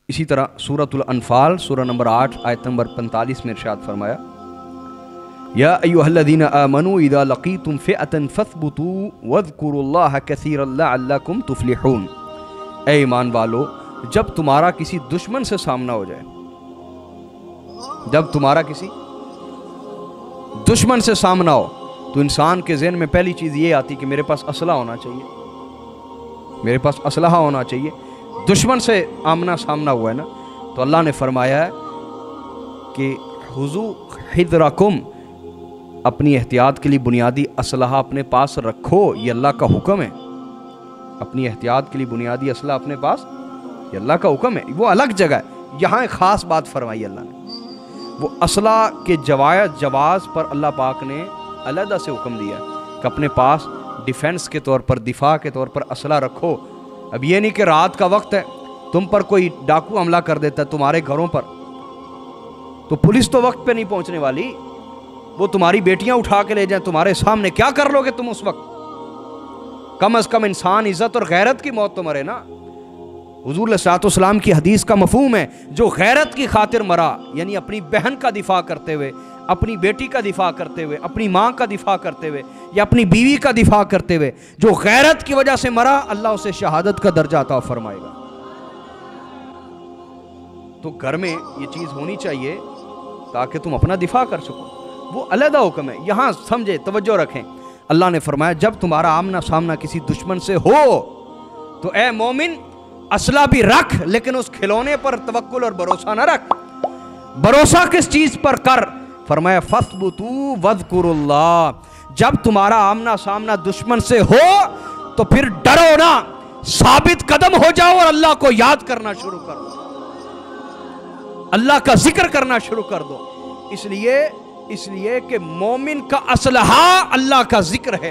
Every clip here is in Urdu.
اسی طرح سورۃ الانفال سورہ نمبر 8 آیت نمبر 45 میں ارشاد فرمایا یا ایھا الذین آمنوا اذا لقیتم فئۃ فاثبتوا واذکروا اللہ کثیرا لعلکم تفلحون۔ اے ایمان والو، جب تمہارا کسی دشمن سے سامنا ہو جائے، جب تمہارا کسی دشمن سے سامنا ہو تو انسان کے ذہن میں پہلی چیز یہ آتی کہ میرے پاس اسلحہ ہونا چاہیے، میرے پاس اسلحہ ہونا چاہیے۔ دشمن سے آمنا سامنا ہوا ہے نا، تو اللہ نے فرمایا ہے کہ خذوا حذرکم، اپنی احتیاط کے لیے بنیادی اسلحہ اپنے پاس رکھو، یہ اللہ کا حکم ہے۔ اپنی احتیاط کے لیے بنیادی اسلحہ اپنے پاس، یہ اللہ کا حکم ہے۔ وہ الگ جگہ ہے، یہاں ایک خاص بات فرمائی اللہ نے، وہ اسلحہ کے جواز پر اللہ پاک نے علیحدہ سے حکم دیا ہے کہ اپنے پاس ڈیفنس کے طور پر، دفاع کے طور پر اسلحہ رکھو۔ اب یہ نہیں کہ رات کا وقت ہے، تم پر کوئی ڈاکو حملہ کر دیتا ہے تمہارے گھروں پر، تو پولیس تو وقت پہ نہیں پہنچنے والی، وہ تمہاری بیٹیاں اٹھا کے لے جائیں تمہارے سامنے، کیا کر لو گے تم اس وقت؟ کم از کم انسان عزت اور غیرت کی موت تو مرے نا۔ حضور علیہ الصلوۃ والسلام کی حدیث کا مفہوم ہے جو غیرت کی خاطر مرا، یعنی اپنی بہن کا دفاع کرتے ہوئے، اپنی بیٹی کا دفاع کرتے ہوئے، اپنی ماں کا دفاع کرتے ہوئے، یا اپنی بیوی کا دفاع کرتے ہوئے، جو غیرت کی وجہ سے مرا، اللہ اسے شہادت کا درجہ عطا فرمائے گا۔ تو گھر میں یہ چیز ہونی چاہیے تاکہ تم اپنا دفاع کر سکو، وہ علیحدہ حکم ہے۔ یہاں سمجھے، توجہ رکھیں، اللہ نے فرمایا جب تمہارا آمنا سامنا کسی دشمن سے ہو تو اے مومن اسلحہ بھی رکھ، لیکن اس کھلونے پر توکل اور بھروسہ نہ رکھ۔ بھروسہ کس چیز پر کر؟ فرمایا فاثبتوا واذکروا اللہ، جب تمہارا آمنا سامنا دشمن سے ہو تو پھر ڈرو نہ، ثابت قدم ہو جاؤ اور اللہ کو یاد کرنا شروع کر دو، اللہ کا ذکر کرنا شروع کر دو۔ اس لیے کہ مومن کا اسلحہ اللہ کا ذکر ہے،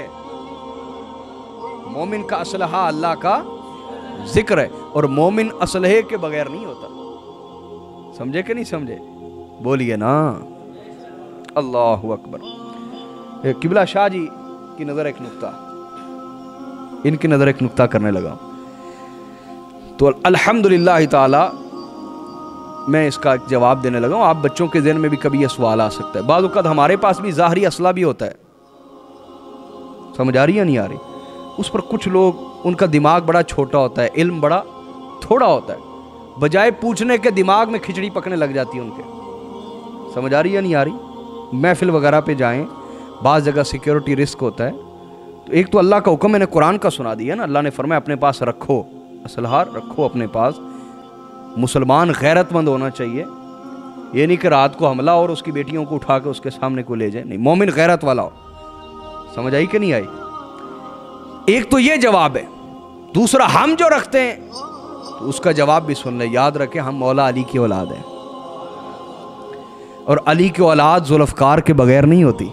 مومن کا اسلحہ اللہ کا ذکر ہے، اور مومن اسلحے کے بغیر نہیں ہوتا۔ سمجھے کہ نہیں سمجھے؟ بولیے نا، اللہ اکبر۔ قبلہ شاہ جی کی نظر ایک نقطہ، ان کی نظر ایک نقطہ کرنے لگا تو الحمدللہ تعالی میں اس کا ایک جواب دینے لگا ہوں۔ آپ بچوں کے ذہن میں بھی کبھی یہ سوال آ سکتا ہے، بعض اوقات ہمارے پاس بھی ظاہری اسلحہ بھی ہوتا ہے، سمجھ آ رہی یا نہیں آ رہی؟ اس پر کچھ لوگ، ان کا دماغ بڑا چھوٹا ہوتا ہے، علم بڑا تھوڑا ہوتا ہے، بجائے پوچھنے کے دماغ میں کھچڑی پکنے لگ جاتی ہے ان کے۔ سمجھ آ رہی یا نہیں آ رہی؟ محفل وغیرہ پہ جائیں، بعض جگہ سیکیورٹی رسک ہوتا ہے، تو ایک تو اللہ کا حکم میں نے قرآن کا سنا دیا نا، اللہ نے فرمایا اپنے پاس رکھو، اسلحہ رکھو اپنے پاس۔ مسلمان غیرت مند ہونا چاہیے، یہ نہیں کہ رات کو حملہ اور اس کی بیٹیوں کو اٹھا کے اس کے سامنے کو لے جائے، نہیں، مومن غیرت والا ہو۔ سمجھ آئی کہ نہیں آئی؟ ایک تو یہ جواب ہے، دوسرا ہم جو رکھتے ہیں تو اس کا جواب بھی سن لیں۔ یاد رکھیں ہم مولا علی کی اولاد ہیں، اور علی کی اولاد ذوالفقار کے بغیر نہیں ہوتی،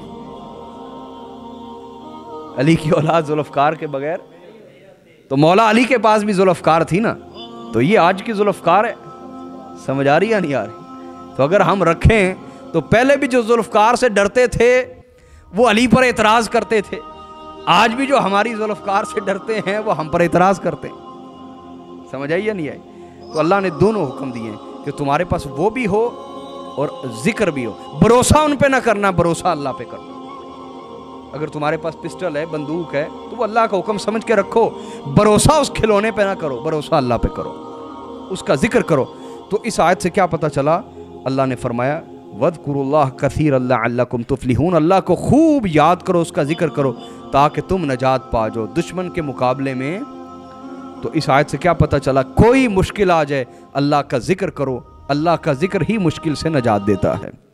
علی کی اولاد ذوالفقار کے بغیر، تو مولا علی کے پاس بھی ذوالفقار تھی نا، تو یہ آج کی ذوالفقار ہے۔ سمجھ آ رہی یا نہیں آ رہی؟ تو اگر ہم رکھیں تو پہلے بھی جو ذوالفقار سے ڈرتے تھے وہ علی پر اعتراض کرتے تھے، آج بھی جو ہماری ذوالفقار سے ڈرتے ہیں وہ ہم پر اعتراض کرتے ہیں۔ سمجھ آئی یا نہیں آئی؟ تو اللہ نے دونوں حکم دیے ہیں کہ تمہارے پاس وہ بھی ہو اور ذکر بھی ہو۔ بھروسہ ان پہ نہ کرنا، بھروسہ اللہ پہ کرنا۔ اگر تمہارے پاس پسٹل ہے، بندوق ہے، تو وہ اللہ کا حکم سمجھ کے رکھو، بھروسہ اس کھلونے پہ نہ کرو، بھروسہ اللہ پہ کرو، اس کا ذکر کرو۔ تو اس آیت سے کیا پتہ چلا؟ اللہ نے فرمایا وَاذْكُرُوا اللَّهَ كَثِيرًا لَعَلَّكُمْ تُفْلِحُونَ، اللہ کو خوب یاد کرو، اس کا ذکر کرو تاکہ تم نجات پا جاؤ دشمن کے مقابلے میں۔ تو اس آیت سے کیا پتہ چلا؟ کوئی مشکل آ جائے اللہ کا ذکر کرو، اللہ کا ذکر ہی مشکل سے نجات دیتا ہے۔